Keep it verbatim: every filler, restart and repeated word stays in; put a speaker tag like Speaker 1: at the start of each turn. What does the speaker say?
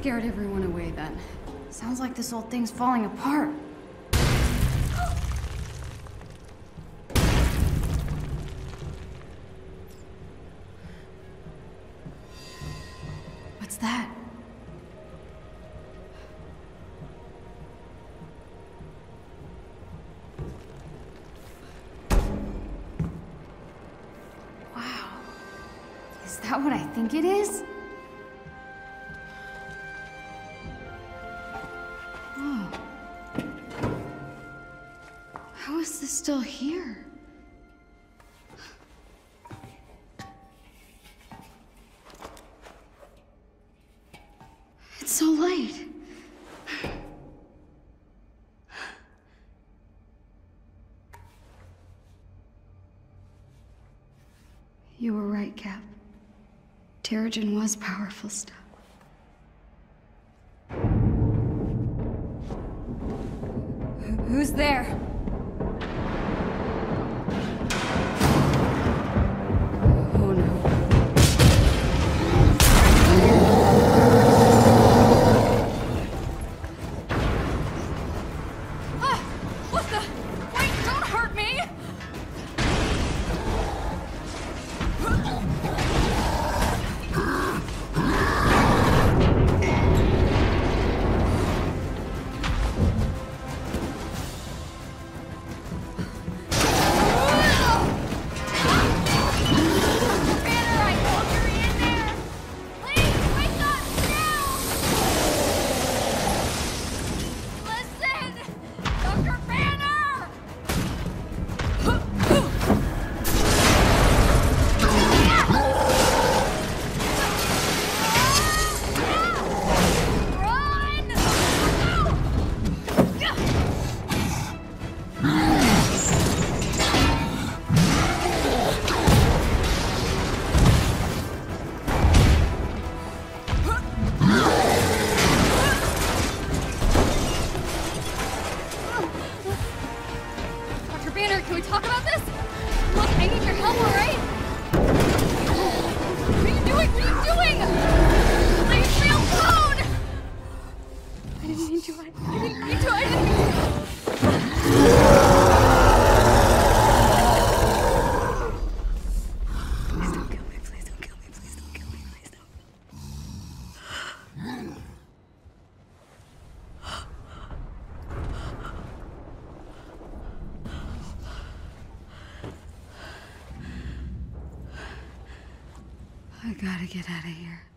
Speaker 1: scared everyone away then. Sounds like this old thing's falling apart. What's that? Wow. Is that what I think it is? How is this still here? It's so late. You were right, Cap. Terrigen was powerful stuff. Who's there? I gotta get out of here.